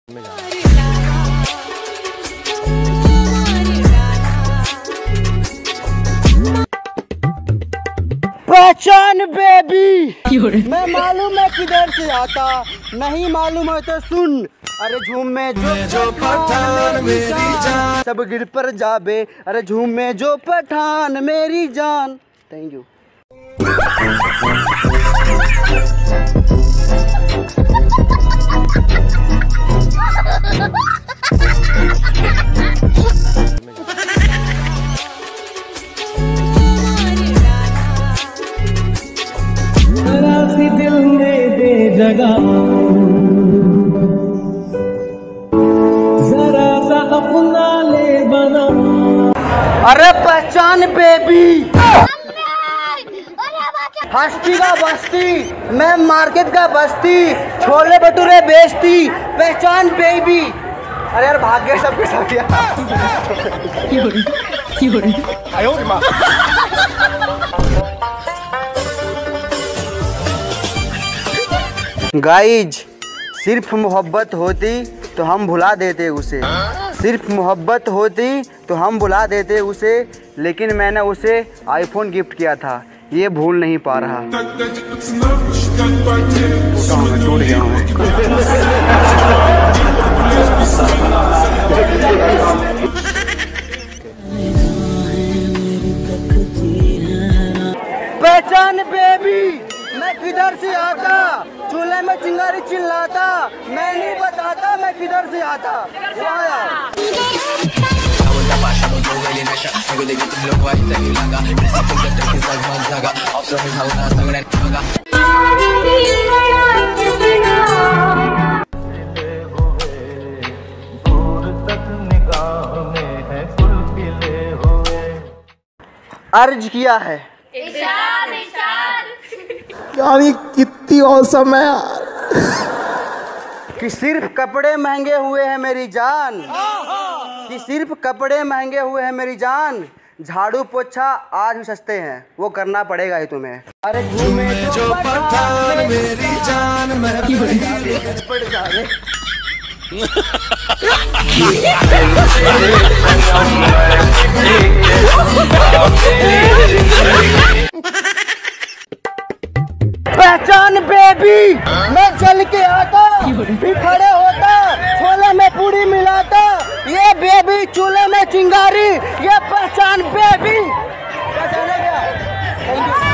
पहचान बेबी, मैं मालूम है किधर से आता, नहीं मालूम है तो सुन। अरे झूम में जो पठान मेरी जान, सब गिर पर जाबे। अरे झूम में जो पठान मेरी जान। Thank you. दिल में दे जगह, जरा सा अपना ले बना। अरे पहचान बेबी, हस्ती का बस्ती, मैं मार्केट का बस्ती, छोले भटूरे बेचती। पहचान बेबी। अरे यार भाग गए सब के सब यार। गाइज, सिर्फ मोहब्बत होती तो हम भुला देते उसे, सिर्फ मोहब्बत होती तो हम भुला देते उसे, लेकिन मैंने उसे आईफोन गिफ्ट किया था, ये भूल नहीं पा रहा। टूट गया हूँ। पहचान बेबी, मैं किधर से आता, चूल्हे में चिंगारी चिल्लाता, मैं नहीं बताता मैं किधर से आता। अर्ज किया है यानी कितनी औसम है यार, कि सिर्फ कपड़े महंगे हुए हैं मेरी जान, कि सिर्फ कपड़े महंगे हुए हैं मेरी जान, झाड़ू पोछा आज भी सस्ते हैं, वो करना पड़ेगा ही तुम्हें। अरे घूमे जो पठान मेरी जान, मैं पड़ जाए। पहचान बेबी, मैं चल के आता, भी खड़े होता, छोले में पूरी मिलाता, ये बेबी चूल्हे में चिंगारी, ये पहचान बेबी। पहचाने क्या? Thank you.